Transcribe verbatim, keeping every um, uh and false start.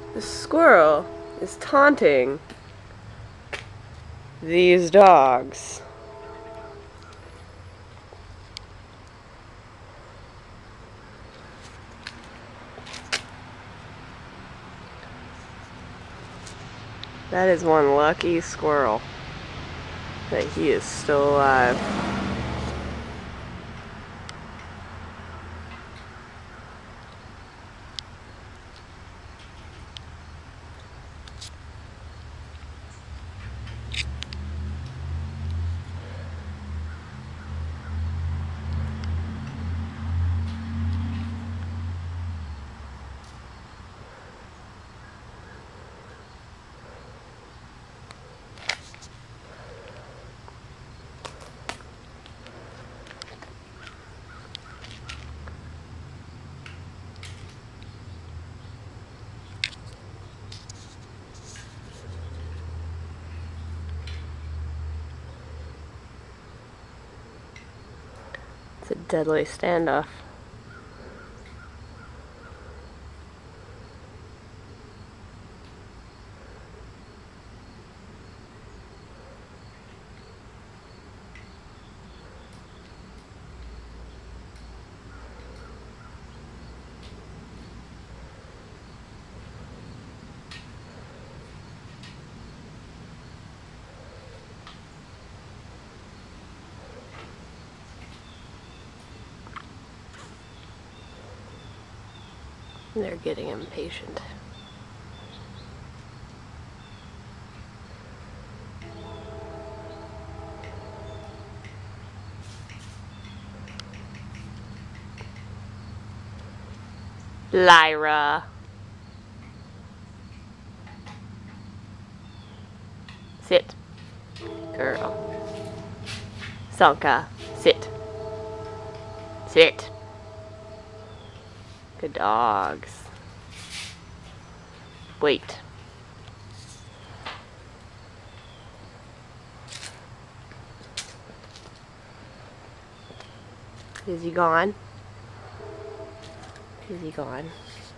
The squirrel is taunting these dogs. That is one lucky squirrel that he is still alive. It's a deadly standoff. They're getting impatient. Lyra. Sit. Girl. Sanka. Sit. Sit. Good dogs. Wait. Is he gone? Is he gone?